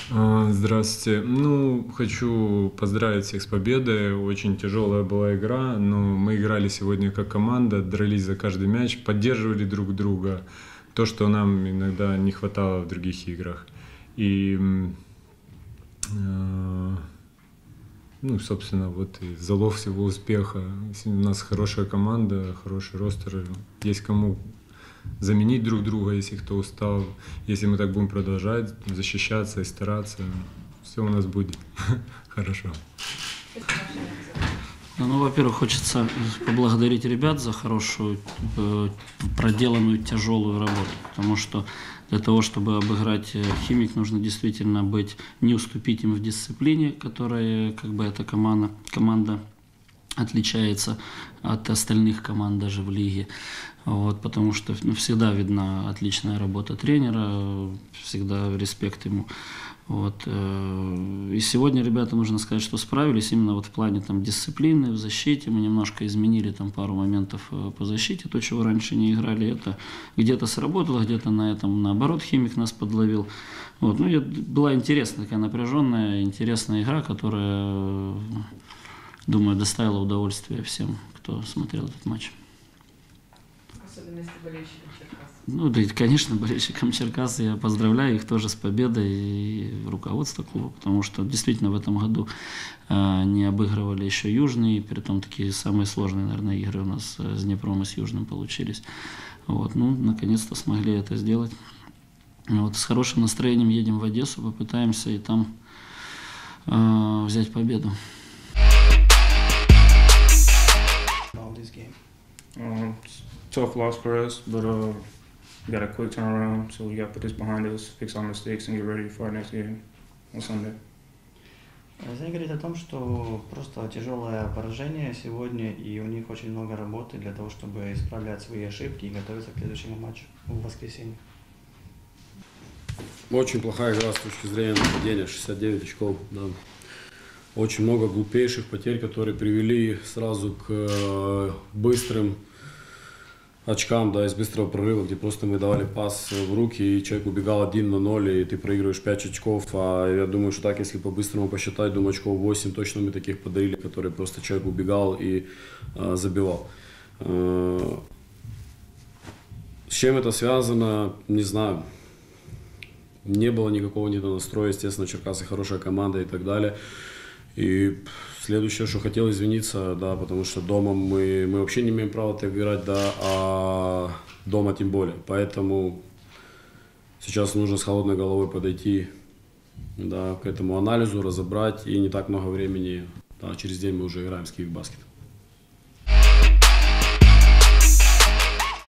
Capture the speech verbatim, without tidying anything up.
А, Здравствуйте. Ну, хочу поздравить всех с победой. Очень тяжелая была игра, но мы играли сегодня как команда, дрались за каждый мяч, поддерживали друг друга. То, что нам иногда не хватало в других играх. И, э, ну, собственно, вот и залог всего успеха. У нас хорошая команда, хороший ростер. Есть кому заменить друг друга, если кто устал. Если мы так будем продолжать защищаться и стараться, все у нас будет хорошо. Ну, во-первых, хочется поблагодарить ребят за хорошую, э, проделанную тяжелую работу, потому что для того, чтобы обыграть Химик, нужно действительно быть, не уступить им в дисциплине, которая, как бы, эта команда, команда отличается от остальных команд даже в лиге. Вот, потому что, ну, всегда видна отличная работа тренера, всегда респект ему. Вот. И сегодня ребята, можно сказать, что справились именно вот в плане там, дисциплины, в защите. Мы немножко изменили там, пару моментов по защите, то, чего раньше не играли. Это где-то сработало, где-то на этом, наоборот, Химик нас подловил. Вот. Ну, была интересная, такая напряженная, интересная игра, которая, думаю, доставила удовольствие всем, кто смотрел этот матч. Особенно если болельщикам Черкас. Ну, да, и, конечно, болельщикам Черкас я поздравляю их тоже с победой и руководство клуба, потому что действительно в этом году э, не обыгрывали еще Южный, при том такие самые сложные, наверное, игры у нас с Днепром и с Южным получились. Вот, ну, наконец-то смогли это сделать. Вот, с хорошим настроением едем в Одессу, попытаемся и там э, взять победу. Um, tough loss for us, but uh, we got a quick turnaround, so we got to put this behind us, fix our mistakes, and get ready for our next game on Sunday. Они говорят о том, что просто тяжелое поражение сегодня, и у них очень много работы для того, чтобы исправлять свои ошибки и готовиться к следующему матчу в воскресенье. Очень плохая игра с точки зрения нападения, шестьдесят девять очков. Да. Очень много глупейших потерь, которые привели сразу к э, быстрым очкам, да, из быстрого прорыва, где просто мы давали пас в руки, и человек убегал один на ноль, и ты проигрываешь пять очков. А я думаю, что так, если по-быстрому посчитать, думаю, очков восемь точно мы таких подарили, которые просто человек убегал и э, забивал. Э, с чем это связано, не знаю. Не было никакого недонастроя, естественно, Черкасы хорошая команда и так далее. И следующее, что хотел извиниться, да, потому что дома мы, мы вообще не имеем права так играть, да, а дома тем более. Поэтому сейчас нужно с холодной головой подойти, да, к этому анализу, разобрать, и не так много времени, да, через день мы уже играем в Киевбаскет.